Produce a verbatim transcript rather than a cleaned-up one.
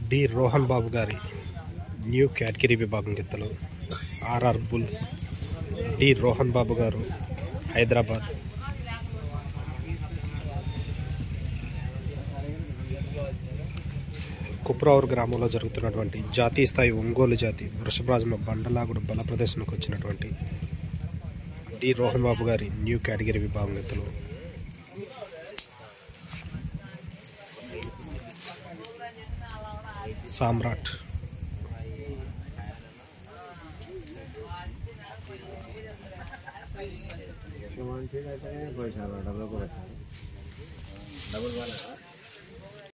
D Rohan బాబు గారి new category విభాగం గిత్తలు RR bulls. D Rohan Babu garu Hyderabad. కుప్రావూరు గ్రామంలో జరుగుతున్నటువంటి జాతీయ స్థాయి ఒంగోలు జాతి వృషభరాజమ బండలాగుడు బల ప్రదర్శనకు వచ్చినటువంటి డి రోహన్ బాబు గారి న్యూ కేటగిరీ విభాగం గిత్తలు. సామ్రాట్. డబుల్